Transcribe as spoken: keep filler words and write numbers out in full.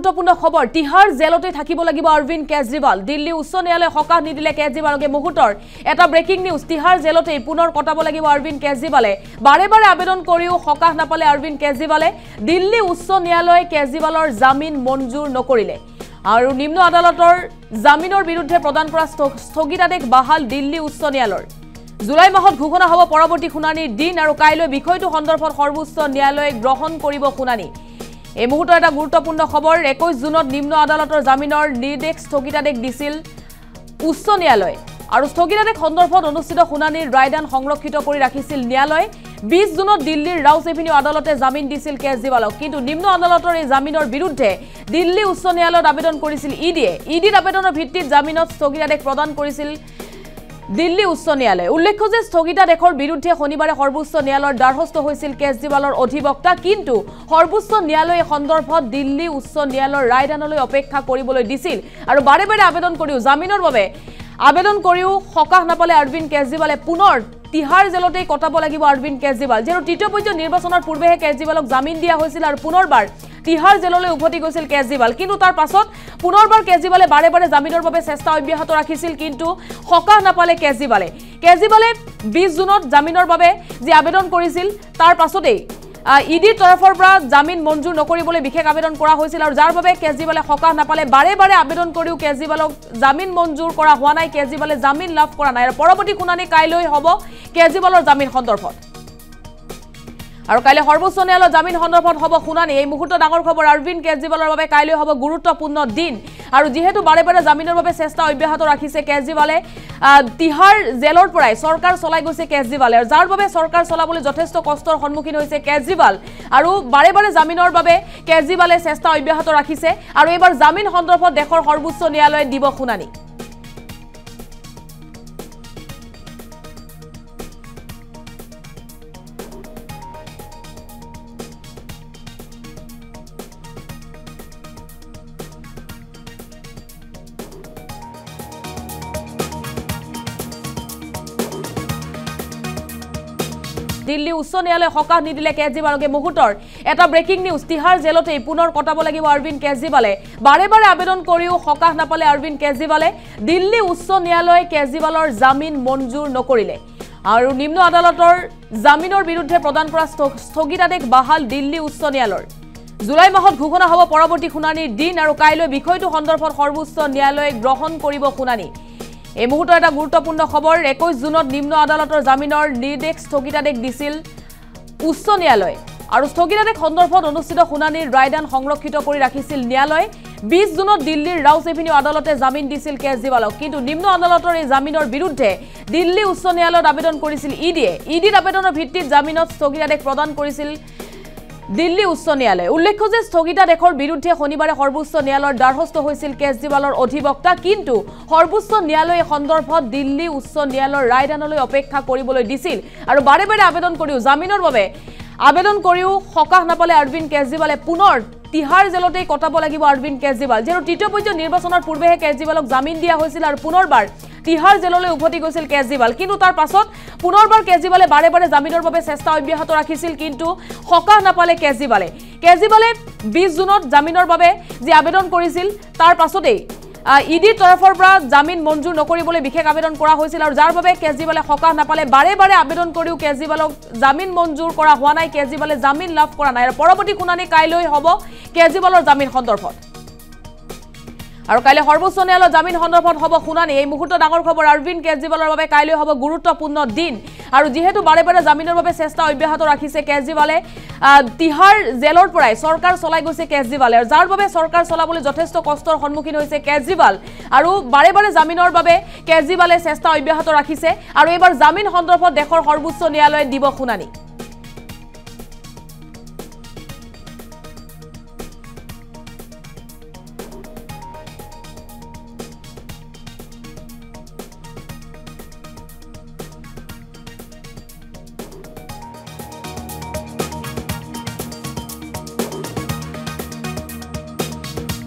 গুৰুত্বপূৰ্ণ খবৰ তিহাৰ জেলতে থাকিব লাগিব অৰবিন্দ কেজৰিৱাল দিল্লী উচ্চ ন্যায়ালয়ে সকাহ নিদিলে কেজৰিৱালকে মুহূৰ্তৰ এটা ব্ৰেকিং নিউজ তিহাৰ জেলতে পুনৰ কটাব লাগিব অৰবিন্দ কেজৰিৱালে বাৰে বাৰে আবেদন কৰিও সকাহ নাপালে অৰবিন্দ কেজৰিৱালে দিল্লী উচ্চ ন্যায়ালয়ে কেজৰিৱালৰ জামিন মঞ্জুৰ নকৰিলে আৰু নিম্ন আদালতৰ জামিনৰ বিৰুদ্ধে প্ৰদান কৰা স্থগিতাদেশ বাহাল দিল্লী উচ্চ ন্যায়ালয়ৰ জুলাই মাহত ঘোষণা হ'ব পৰৱৰ্তী শুনানিৰ দিন আৰু কাইলৈ বিষয়টো সন্দৰ্ভত সৰ্বোচ্চ ন্যায়ালয়ে গ্ৰহণ কৰিব শুনানি এই মুহূৰ্তৰ এটা গুৰুত্বপূৰ্ণ খবৰ একৈশ জুনত নিম্ন আদালতৰ জামিনৰ নিৰ্দেশ স্থগিতাদেশ দিছিল উচ্চ ন্যায়ালয়ে আৰু স্থগিতাদেশ সন্দৰ্ভত অনুষ্ঠিত শুনানিৰ ৰায়দান সংৰক্ষিত কৰি ৰাখিছিল ন্যায়ালয় বিশ জুনত দিল্লীৰ ৰাউছ এভিনিউ আদালতে জামিন দিছিল কেজৰিৱালক কিন্তু নিম্ন আদালতৰ এই জামিনৰ বিৰুদ্ধে দিল্লী উচ্চ ন্যায়ালয়ত আবেদন কৰিছিল ইডিয়ে ইডিৰ আবেদনৰ ভিত্তিত জামিনত স্থগিতাদেশ প্ৰদান কৰিছিল দিল্লী উচ্চ ন্যায়ালয় উল্লেখ্য যে স্থগিতাদেশৰ বিৰুদ্ধে শনিবাৰে সৰ্বোচ্চ ন্যায়ালয়ৰ দ্বাৰস্থ হৈছিল কেজৰিৱালৰ অধিবক্তা কিন্তু সৰ্বোচ্চ ন্যায়ালয়ে সন্দৰ্ভত দিল্লী উচ্চ ন্যায়ালয়ৰ ৰায়দানলৈ অপেক্ষা কৰিবলৈ দিছিল আৰু বাৰে বাৰে আবেদন কৰিও জামিনৰ বাবে আবেদন কৰিও সকাহ নাপালে অৰবিন্দ কেজৰিৱালে পুনৰ তিহাৰ জেলতে কটাব লাগিব অৰবিন্দ কেজৰিৱাল যেন তৃতীয় পৰ্যায়ৰ নিৰ্বাচনৰ পূৰ্বেহে কেজৰিৱালক জামিন দিয়া হৈছিল আৰু পুনৰবাৰ তিহাৰ জেললৈ উভতি গৈছিল কেজৰিৱাল কিন্তু তাৰ পাছত পুনৰবাৰ কেজৰিৱালে বাৰে বাৰে জামিনৰ বাবে চেষ্টা অব্যাহত ৰাখিছিল কিন্তু সকাহ নাপালে কেজৰিৱালে কেজৰিৱালে বিশ জুনত জামিনৰ বাবে যে আবেদন কৰিছিল তাৰ পাছতেই ইডিৰ তৰফৰ পৰা জামিন মঞ্জুৰ নকৰিবলৈ বিশেষ আবেদন কৰা হৈছিল আৰু যাৰ বাবে কেজৰিৱালে সকাহ নাপালে বাৰে বাৰে আবেদন কৰিও কেজৰিৱালক জামিন মঞ্জুৰ কৰা হোৱা নাই কেজৰিৱালে জামিন লাভ কৰা নাই আৰু পৰৱৰ্তী শুনানি কাইলৈ হ'ব কেজৰিৱালৰ জামিন সন্দৰ্ভত আৰু কাইলৈ সৰ্বোচ্চ ন্যায়ালয়ৰ জামিন সন্দৰ্ভত হ'ব শুনানি এই মুহূৰ্তত ডাঙৰ খবৰ অৰবিন্দ কেজৰিৱালৰ বাবে কাইলৈ হ'ব গুৰুত্বপূৰ্ণ দিন আৰু যেহেতু বাৰে বাৰে জামিনৰ বাবে চেষ্টা অব্যাহত ৰাখিছে কেজৰিৱালে তিহাৰ জেলৰ পৰাই চৰকাৰ চলাই গৈছে কেজৰিৱালে আৰু যাৰ বাবে চৰকাৰ চলাবলৈ যথেষ্ট কষ্টৰ সন্মুখীন হৈছে কেজৰিৱাল আৰু বাৰে বাৰে জামিনৰ বাবে কেজৰিৱালে চেষ্টা অব্যাহত ৰাখিছে আৰু এইবাৰ জামিন সন্দৰ্ভত দেশৰ সৰ্বোচ্চ ন্যায়ালয়ে দিব শুনানি দিল্লী উচ্চ ন্যায়ালয়ে সকাহ নিদিলে কেজৰিৱালকে মুহূৰ্তৰ এটা ব্ৰেকিং নিউজ তিহাৰ জেলতে পুনৰ কটাব লাগিব অৰবিন্দ কেজৰিৱালে বাৰে বাৰে আবেদন কৰিও সকাহ নাপালে অৰবিন্দ কেজৰিৱালে দিল্লী উচ্চ ন্যায়ালয়ে কেজৰিৱালৰ জামিন মঞ্জুৰ নকৰিলে আৰু নিম্ন আদালতৰ জামিনৰ বিৰুদ্ধে প্ৰদান কৰা স্থগিতাদেশ বাহাল দিল্লী উচ্চ ন্যায়ালয়ৰ জুলাই মাহত ঘোষণা হ'ব পৰৱৰ্তী শুনানিৰ দিন আৰু কাইলৈ বিষয়টো সন্দৰ্ভত সৰ্বোচ্চ ন্যায়ালয়ে গ্ৰহণ কৰিব শুনানি এই মুহূৰ্তৰ এটা গুৰুত্বপূৰ্ণ খবৰ একৈশ জুনত নিম্ন আদালতৰ জামিনৰ নিৰ্দেশ স্থগিতাদেশ দিছিল উচ্চ ন্যায়ালয়ে আৰু স্থগিতাদেশ সন্দৰ্ভত অনুষ্ঠিত শুনানিৰ ৰায়দান সংৰক্ষিত কৰি ৰাখিছিল ন্যায়ালয় বিশ জুনত দিল্লীৰ ৰাউছ এভিনিউ আদালতে জামিন দিছিল কেজৰিৱালক কিন্তু নিম্ন আদালতৰ এই জামিনৰ বিৰুদ্ধে দিল্লী উচ্চ ন্যায়ালয়ত আবেদন কৰিছিল ইডিয়ে ইডিৰ আবেদনৰ ভিত্তিত জামিনত স্থগিতাদেশ প্ৰদান কৰিছিল দিল্লী উচ্চ ন্যায়ালয় উল্লেখ্য যে স্থগিতাদেশৰ বিৰুদ্ধে শনিবাৰে সৰ্বোচ্চ ন্যায়ালয়ৰ দ্বাৰস্থ হৈছিল কেজৰিৱালৰ অধিবক্তা কিন্তু সৰ্বোচ্চ ন্যায়ালয়ে সন্দৰ্ভত দিল্লী উচ্চ ন্যায়ালয়ৰ ৰায়দানলৈ অপেক্ষা কৰিবলৈ দিছিল আৰু বাৰে বাৰে আবেদন কৰিও জামিনৰ বাবে আবেদন কৰিও সকাহ নাপালে অৰবিন্দ কেজৰিৱালে পুনৰ তিহাৰ জেলতে কটাব লাগিব অৰবিন্দ কেজৰিৱাল যেন তৃতীয় পৰ্যায়ৰ নিৰ্বাচনৰ পূৰ্বেহে কেজৰিৱালক জামিন দিয়া হৈছিল আৰু পুনৰবাৰ তিহাৰ জেললৈ উভতি গৈছিল কেজৰিৱাল কিন্তু তাৰ পাছত পুনৰবাৰ কেজৰিৱালে বাৰে বাৰে জামিনৰ বাবে চেষ্টা অব্যাহত ৰাখিছিল কিন্তু সকাহ নাপালে কেজৰিৱালে কেজৰিৱালে বিশ জুনত জামিনৰ বাবে যে আবেদন কৰিছিল তাৰ পাছতেই ইডিৰ তৰফৰ পৰা জামিন মঞ্জুৰ নকৰিবলৈ বিশেষ আবেদন কৰা হৈছিল আৰু যাৰ বাবে কেজৰিৱালে সকাহ নাপালে বাৰে বাৰে আবেদন কৰিও কেজৰিৱালক জামিন মঞ্জুৰ কৰা হোৱা নাই কেজৰিৱালে জামিন লাভ কৰা নাই আৰু পৰৱৰ্তী শুনানি কাইলৈ হ'ব কেজৰিৱালৰ জামিন সন্দৰ্ভত আৰু কাইলৈ সৰ্বোচ্চ ন্যায়ালয়ৰ জামিন সন্দৰ্ভত হ'ব শুনানি এই মুহূৰ্তত ডাঙৰ খবৰ অৰবিন্দ কেজৰিৱালৰ বাবে কাইলৈ হ'ব গুৰুত্বপূৰ্ণ দিন আৰু যেহেতু বাৰে বাৰে জামিনৰ বাবে চেষ্টা অব্যাহত ৰাখিছে কেজৰিৱালে তিহাৰ জেলৰ পৰাই চৰকাৰ চলাই গৈছে কেজৰিৱালে আৰু যাৰ বাবে চৰকাৰ চলাবলৈ যথেষ্ট কষ্টৰ সন্মুখীন হৈছে কেজৰিৱাল আৰু বাৰে বাৰে জামিনৰ বাবে কেজৰিৱালে চেষ্টা অব্যাহত ৰাখিছে আৰু এইবাৰ জামিন সন্দৰ্ভত দেশৰ সৰ্বোচ্চ ন্যায়ালয়ে দিব শুনানি